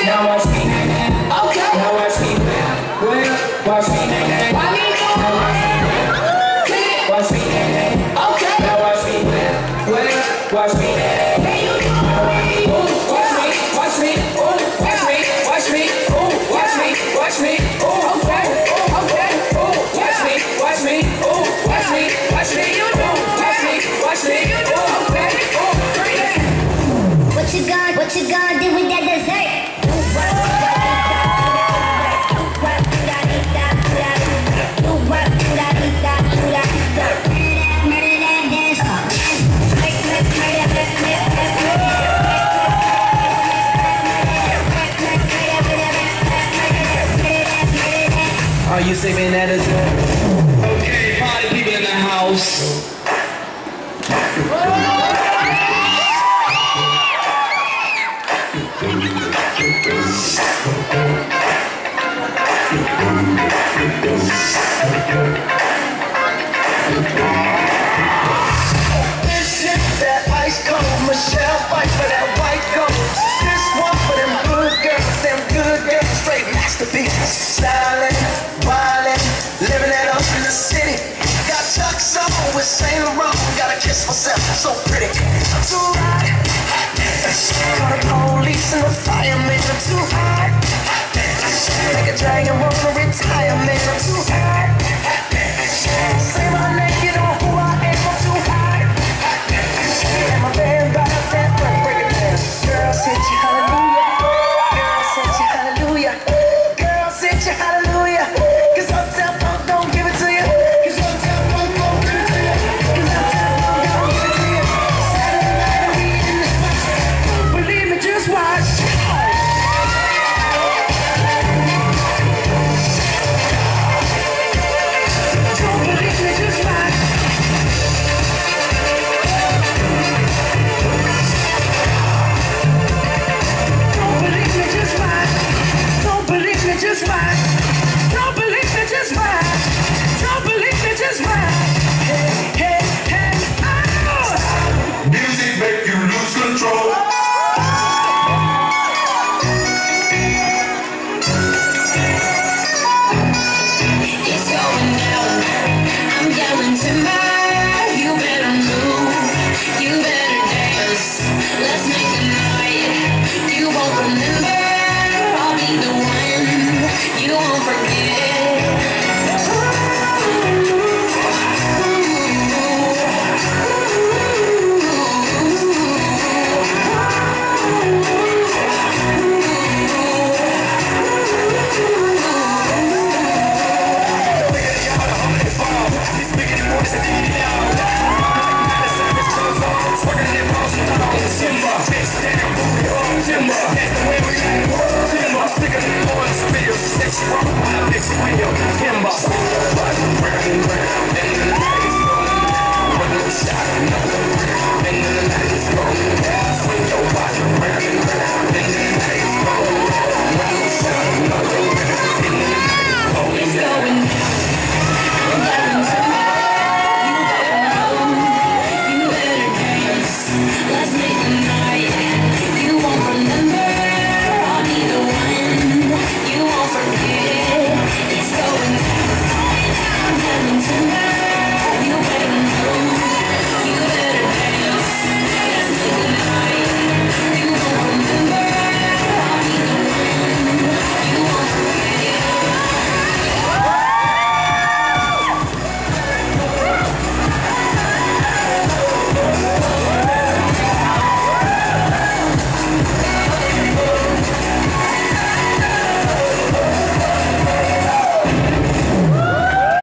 Now watch me. Okay. Now watch me. Watch me. Why me? Watch me. Okay. Now watch me. Watch me. Hey, you know watch me. Watch me. Watch me. Watch me. Watch me. Watch me. Okay. Okay. Watch me. Watch me. Watch me. Watch me. You know. Watch me. Watch me. You know. Okay. What you gonna do with that dessert? Are you singing that as well? Okay, party people in the house. This shit, that ice cold, Michelle fight for that white gold. This one for them good girls, straight masterpieces. Styling, wildin', living it up in the city. Got Chuck's on with Saint Laurent. Gotta kiss myself, I'm so pretty. I'm too hot. Call the police and the fireman. I'm too hot. Make a dragon wanna retire, man. I'm too hot. Say my name, you know who I am. I'm too hot. And my band got up that break it down. Girl, said you hallelujah. Girl, said you hallelujah. Girl, said you hallelujah. Cause Uptown Funk don't give it to you. Cause Uptown Funk don't give it to you. Cause Uptown Funk don't give it to you. Saturday night and we in the spot. Believe me, just watch. Don't believe me, just watch. Don't believe me, just watch. Don't believe me, just watch. Don't believe me, just watch. Don't believe me, just watch. Hey, hey, hey, oh! Music make you lose control. It's going down. I'm yelling timber. You better move. You better dance. Let's make a night. You won't remember. I'll be the one. You won't forget. Timber.